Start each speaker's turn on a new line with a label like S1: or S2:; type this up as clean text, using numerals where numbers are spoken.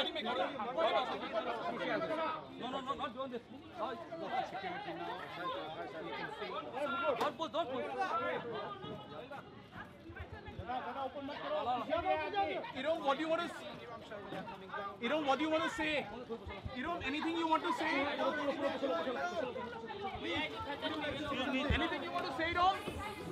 S1: No, not doing this. Don't push.
S2: Irom, what do you want to say? Irom, what do you want to say? Irom, anything you want to say? Anything you want to say, Irom?